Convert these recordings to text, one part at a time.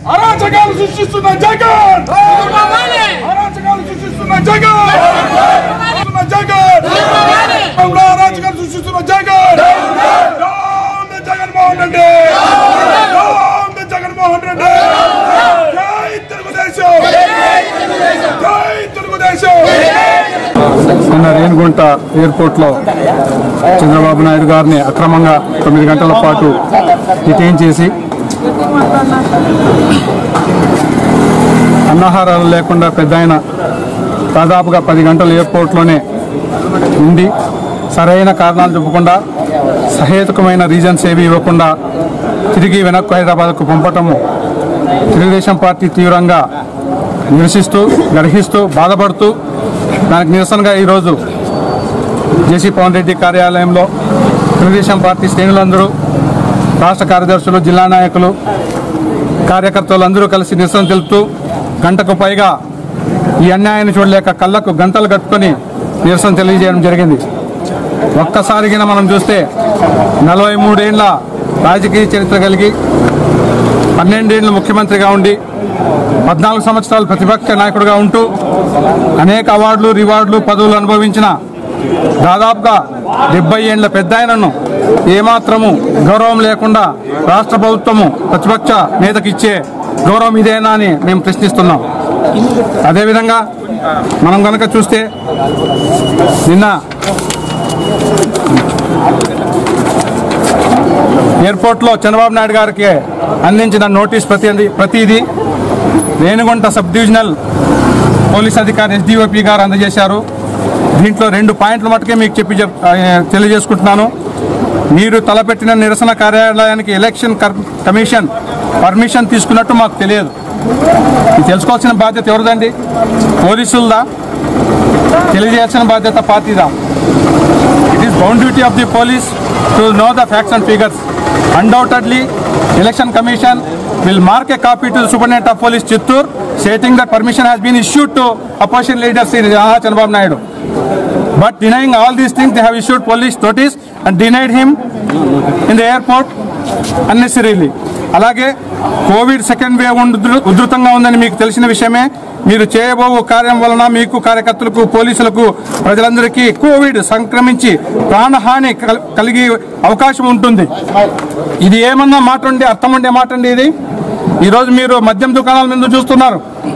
అరాచకాలు సృష్టిస్తున్న జగన్ అరాచకాలు సృష్టిస్తున్న జగన్ అరాచకాలు సృష్టిస్తున్న జగన్ జగన్మోహన్ రెడ్డి జగన్మోహన్ రెడ్డి జై తెలుగుదేశం జై తెలుగుదేశం. నిన్న రేణిగుంట ఎయిర్పోర్ట్ లో చంద్రబాబు నాయుడు గారిని అక్రమంగా 9 గంటల పాటు డిటైన్ చేసి అన్నాహారాలు లేకుండా పెద్ద ఆయన దాదాపుగా 10 గంటలు ఎయిర్పోర్ట్లోనే ఉండి సరైన కారణాలు చెప్పకుండా సహేతుకమైన రీజన్స్ ఏవి ఇవ్వకుండా తిరిగి వెనక్కు హైదరాబాద్కు పంపటము తెలుగుదేశం పార్టీ తీవ్రంగా నిరసిస్తూ గర్హిస్తూ బాధపడుతూ దానికి నిరసనగా ఈరోజు జేసీ పవన్ రెడ్డి కార్యాలయంలో తెలుగుదేశం పార్టీ శ్రేణులందరూ రాష్ట్ర కార్యదర్శులు జిల్లా నాయకులు కార్యకర్తలు అందరూ కలిసి నిరసన తెలుపుతూ గంటకు పైగా ఈ అన్యాయాన్ని చూడలేక కళ్ళకు గంటలు కట్టుకొని నిరసన తెలియజేయడం జరిగింది. ఒక్కసారిగా మనం చూస్తే 43 ఏళ్ల రాజకీయ చరిత్ర కలిగి 12 ఏళ్లు ముఖ్యమంత్రిగా ఉండి 14 సంవత్సరాలు ప్రతిపక్ష నాయకుడిగా ఉంటూ అనేక అవార్డులు రివార్డులు పదవులు అనుభవించిన దాదాపుగా 70 ఏళ్ల పెద్ద ఆయనను ఏమాత్రము గౌరవం లేకుండా రాష్ట్ర ప్రభుత్వము ప్రతిపక్ష నేతకి ఇచ్చే గౌరవం ఇదేనా అని మేము ప్రశ్నిస్తున్నాం. అదేవిధంగా మనం కనుక చూస్తే నిన్న ఎయిర్పోర్ట్లో చంద్రబాబు నాయుడు గారికి అందించిన నోటీస్ ప్రతిదీ రేణిగుంట సబ్ డివిజనల్ పోలీస్ అధికారి ఎస్డిఓపి గారు అందజేశారు. దీంట్లో 2 పాయింట్లు మటుకే మీకు తెలియజేసుకుంటున్నాను. మీరు తలపెట్టిన నిరసన కార్యాలయానికి ఎలక్షన్ కమిషన్ పర్మిషన్ తీసుకున్నట్టు మాకు తెలియదు. ఇది తెలుసుకోవాల్సిన బాధ్యత ఎవరిదండి? పోలీసులదా? తెలియజేయాల్సిన బాధ్యత పార్టీదా? It is bound duty of the police to know the facts and figures. Undoubtedly, Election Commission will mark a copy to the Superintendent of Police Chittoor stating that permission has been issued to opposition leaders in Chandrababu Naidu. But denying all these things, they have issued police notice and denied him in the airport unnecessarily. అలాగే Covid second wave ఉధృతంగా ఉందని మీకు తెలిసిన విషయమే. మీరు చేయబో కార్యం వలన మీకు కార్యకర్తలకు పోలీసులకు ప్రజలందరికీ కోవిడ్ సంక్రమించి ప్రాణహాని కలిగే అవకాశం ఉంటుంది. ఇది ఏమన్నా మాట ఉండే అర్థం ఉండే మాట అండి ఇది? ఈరోజు మీరు మద్యం దుకాణాల మీద చూస్తున్నారు,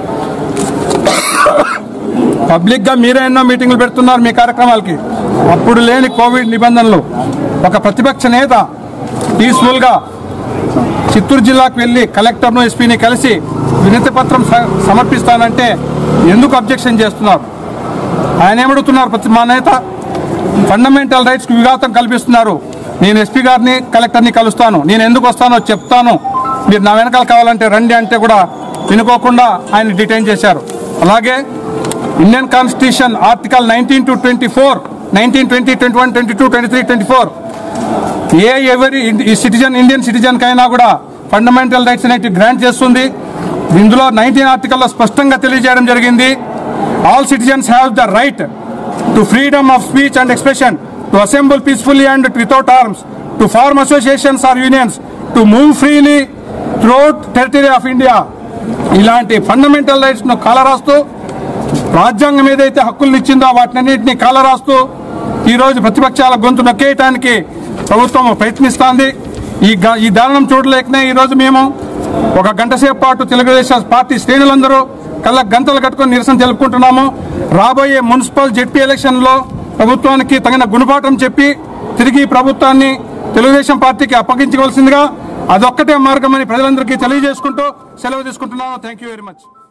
పబ్లిక్ గా మీరే ఎన్నో మీటింగ్లు పెడుతున్నారు మీ కార్యక్రమాలకి. అప్పుడు లేని కోవిడ్ నిబంధనలు ఒక ప్రతిపక్ష నేత పీస్ఫుల్ గా చిత్తూరు జిల్లాకు వెళ్లి కలెక్టర్ను ఎస్పీని కలిసి వినతి పత్రం సమర్పిస్తానంటే ఎందుకు అబ్జెక్షన్ చేస్తున్నారు? ఆయన ఏమడుగుతున్నారు? మా నేత ఫండమెంటల్ రైట్స్కి విఘాతం కల్పిస్తున్నారు. నేను ఎస్పీ గారిని కలెక్టర్ని కలుస్తాను, నేను ఎందుకు వస్తానో చెప్తాను, మీరు నా వెనకాల కావాలంటే రండి అంటే కూడా వినుకోకుండా ఆయన డిటైన్ చేశారు. అలాగే ఇండియన్ కాన్స్టిట్యూషన్ ఆర్టికల్ 19 to 24, 19, 20, 21, 22, 23, 24 ఎవరి సిటిజన్ ఇండియన్ సిటిజన్ కైనా కూడా ఫండమెంటల్ రైట్స్ అనేవి గ్రాంట్ చేస్తుంది. ఇందులో 19 ఆర్టికల్లో స్పష్టంగా తెలియజేయడం జరిగింది. All citizens have the right to freedom of speech and expression, to assemble peacefully and without arms, to form associations or unions, to move freely throughout territory of India. ఇలాంటి fundamental rights ను కాలరాస్తూ రాజ్యాంగం ఏదైతే హక్కులు ఇచ్చిందో వాటినన్నింటినీ కాలరాస్తూ ఈరోజు ప్రతిపక్షాల గొంతు నొక్కేయటానికి ప్రభుత్వం ప్రయత్నిస్తోంది. ఈ దారుణం చూడలేకనే ఈరోజు మేము ఒక గంట సేపు పాటు తెలుగుదేశం పార్టీ శ్రేణులందరూ కళ్ళ గంటలు కట్టుకొని నిరసన తెలుపుకుంటున్నాము. రాబోయే మున్సిపల్ జెడ్పీ ఎలక్షన్లో ప్రభుత్వానికి తగిన గుణపాఠం చెప్పి తిరిగి ప్రభుత్వాన్ని తెలుగుదేశం పార్టీకి అప్పగించవలసిందిగా అదొక్కటే మార్గమని ప్రజలందరికీ తెలియజేసుకుంటూ సెలవు తీసుకుంటున్నాను. Thank you very much.